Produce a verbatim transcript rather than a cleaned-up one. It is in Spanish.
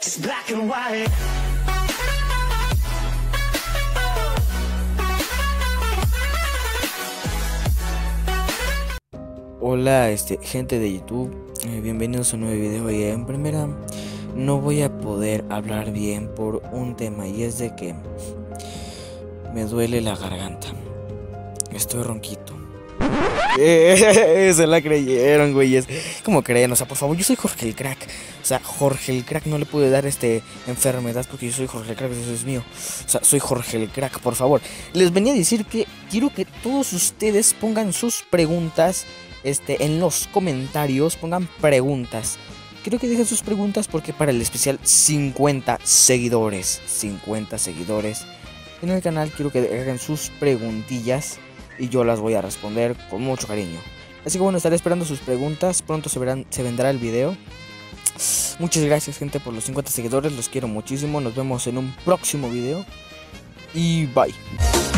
She's black and white. Hola, este, gente de YouTube, eh, bienvenidos a un nuevo video. Y en primera, no voy a poder hablar bien por un tema, y es de que me duele la garganta. Estoy ronquito. Eh, se la creyeron, güeyes. ¿Cómo creen? O sea, por favor, yo soy Jorge el Crack. O sea, Jorge el Crack no le puede dar este enfermedad porque yo soy Jorge el Crack, eso es mío. O sea, soy Jorge el Crack, por favor. Les venía a decir que quiero que todos ustedes pongan sus preguntas este, en los comentarios. Pongan preguntas. Quiero que dejen sus preguntas porque para el especial cincuenta seguidores, cincuenta seguidores en el canal, quiero que dejen sus preguntillas y yo las voy a responder con mucho cariño. Así que bueno, estaré esperando sus preguntas. Pronto se verán, se vendrá el video. Muchas gracias, gente, por los cincuenta seguidores. Los quiero muchísimo. Nos vemos en un próximo video. Y bye.